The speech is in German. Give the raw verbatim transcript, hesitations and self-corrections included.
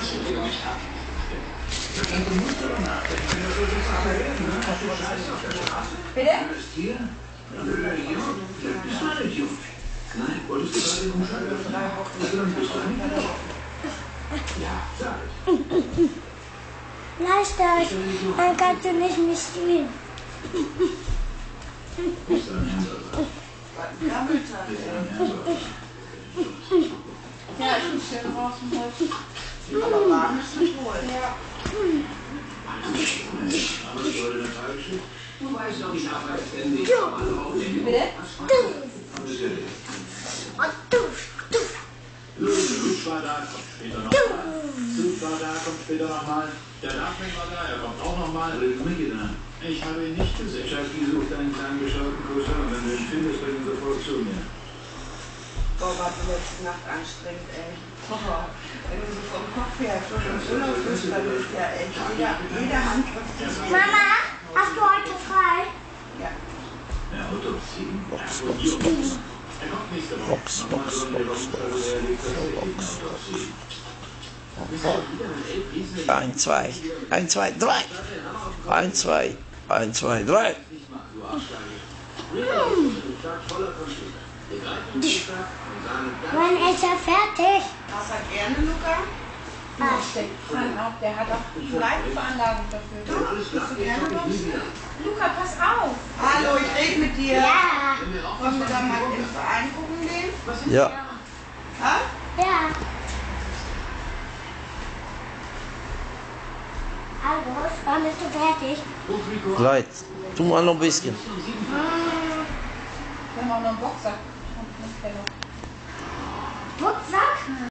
sind für mich ab. Du musst aber nachdenken, wenn du so viel arbeiten, ne? Hast du Scheiße auf der Straße? Bitte? Investieren? Ja, bist du ein Idiot? Nein, wolltest du gerade umschalten? Also dann bist du ein Idiot. Ja, sag es. Lass das, dann kannst du nicht mehr spielen. Bist du ein Händler? Ja, ich muss schön draußen heute. Aber warm ist nicht wohl. Ja. Aber das wurde eine falsche. Du weißt doch, ich arbeite ständig. Bitte? Und du, du. Lutsch war da, kommt später nochmal. Zug war da, kommt später nochmal. Der Nachmensch war da, er kommt auch nochmal. Ich habe ihn nicht gesehen. Ich habe gesucht einen kleinen bescheuerten Cousin. Wenn du ihn findest, bring ihn sofort zu mir. Boah, war die letzte Nacht anstrengend, ey. Boah, wenn du so vom Kopf her schon im Urlaub bist, dann ist ja echt jeder, jeder Handgriff. Mama, hast du heute frei? Ja. Ja, Autopsie. Box, Box. Er kommt nächste Woche. Box, Box, Box, Box. Eins, zwei, eins, zwei, drei. Eins, zwei, eins, zwei, drei. Wann ist er fertig? Hast du gerne, Luca? Ah. Der hat auch die Leitveranlagung dafür. Du? Bist du gerne draußen? Luca, pass auf! Hallo, ich rede mit dir. Ja. Wollen wir da mal in den Verein gucken gehen? Ja. Ha? Ja. Hallo, wann bist du fertig? Gleich. Tu mal noch ein bisschen. Wir haben auch noch einen Boxer. Boxer?